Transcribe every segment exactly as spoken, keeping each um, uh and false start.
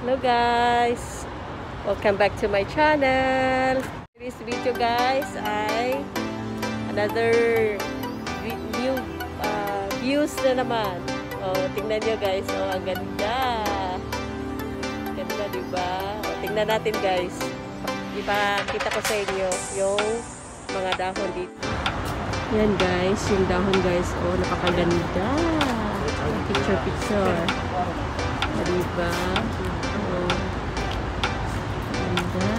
Hello guys! Welcome back to my channel. This video guys ay another view uh, views na naman. Oh, tingnan nyo guys. Oh, ang ganda. Ganda diba? Oh, tingnan natin guys. Ipakita ko sa inyo yung mga dahon dito. Yan guys, yung dahon guys. Oh, napakaganda. Picture picture. Diba? Oh. Ganda.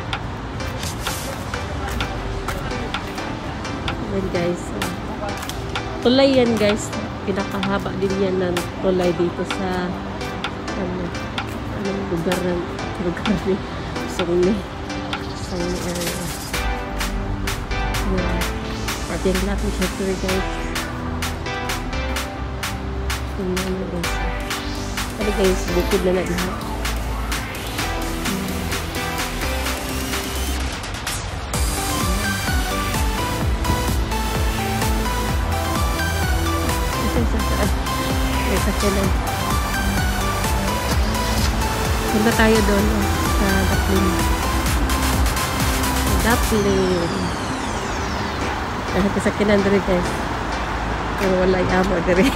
Yan guys. Tulay yan guys. Pinakahaba din yan ng tulay dito sa ano, anong lugar ng lugar ni Songni. Songni area. Yeah. Parting natin siya tour guys. Tingnan nyo guys. Ano guys, bukid na na lahat. May sakyanan. Punta tayo doon sa Daplin. Sa Daplin. Dahil kasakyanan doon guys. Pero wala yung amo doon.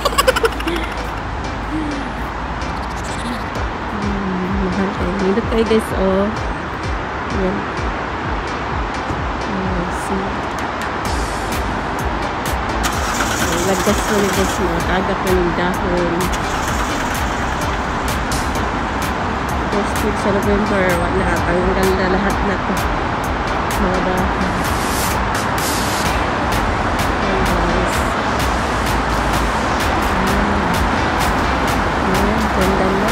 Mahal kayo. Nindot kayo guys, oh. Yan. Oh, see. Lagdas mo na guys, nakagap mo ng dahon. Guys, sa November, wala na. Tanggal na lahat na ito. Mga dahon. Yan guys. Ayan, ganda na.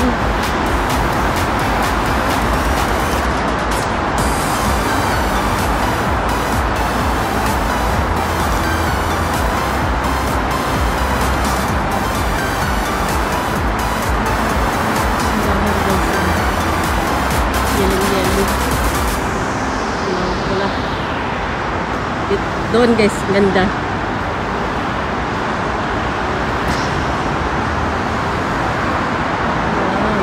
Doon guys, ganda. Wow.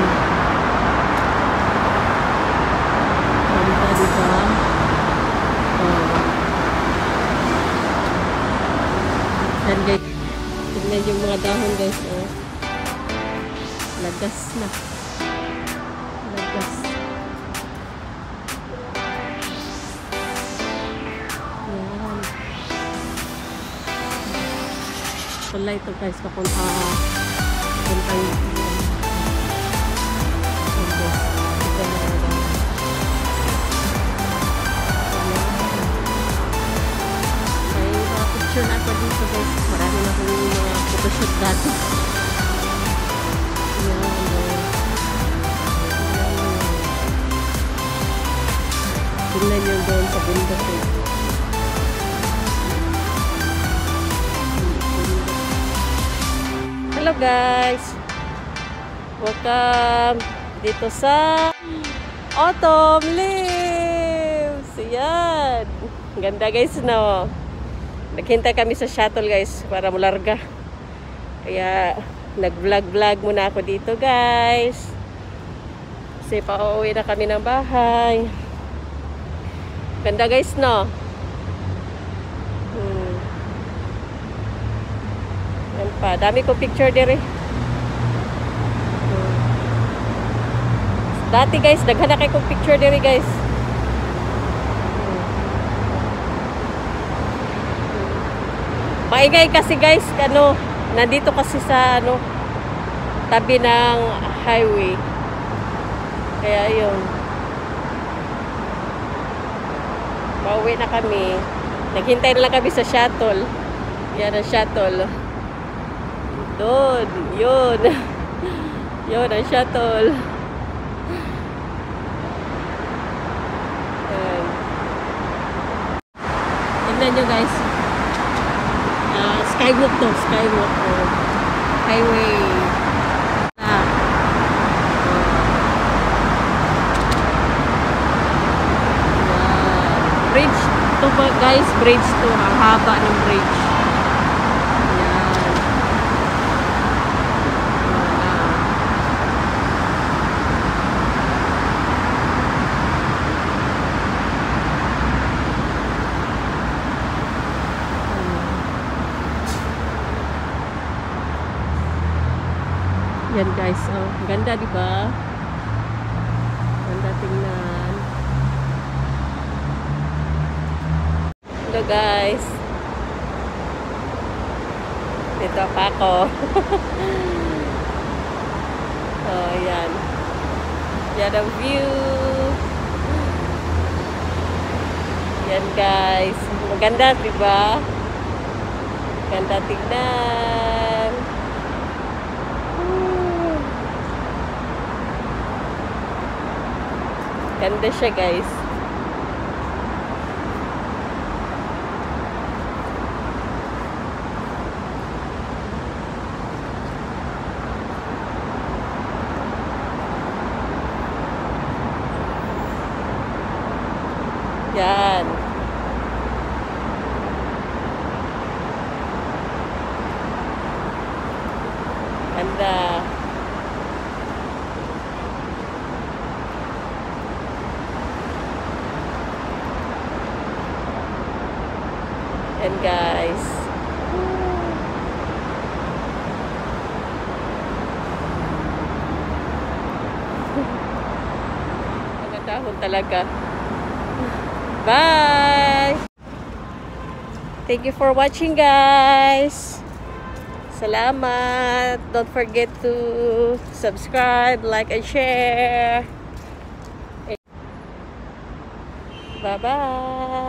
Ganda diba? Oh. Yan guys. Tignan yung mga dahon guys. Oh. Lagas na. Lagas. Tulay ito guys, papunta papunta yung may mga picture na ako dito guys. Marami na akong mga photoshoot dati. Yan, tingnan nyo doon sa bundok eh. Hello guys! Welcome dito sa Autumn Leaves! Ayan! Ganda guys, no? Naghintay kami sa shuttle guys para mularga. Kaya nag-vlog-vlog muna ako dito guys. Kasi pauwi na kami ng bahay. Ganda guys, no? Hmm. Yan pa. Dami ko picture dire. Hmm. Dati guys, daghan na kayo kong picture dire guys. Hmm. Maingay kasi guys, ano, nandito kasi sa ano, tabi ng highway. Kaya yun. Pauwi na kami. Naghintay na lang kami sa shuttle. Yan ang shuttle. Doon. Yun. Yun ang shuttle. Ayan. Tignan nyo guys. Uh, skywalk to. Skywalk. Oh. Highway. Ah. Bridge to guys, bridge to, ang haba ng bridge. Yan. Yan guys, oh, ganda di ba? Ganda tingnan. Hello guys. Dito pa ako. Oh, yan. Yan ang view. Yan guys. Maganda, di ba? Ganda tingnan. Hmm. Ganda siya guys. Yan. Ganda. Yan guys. Mga dahon talaga. Bye! Thank you for watching guys. Salamat. Don't forget to subscribe, like, and share. Bye-bye.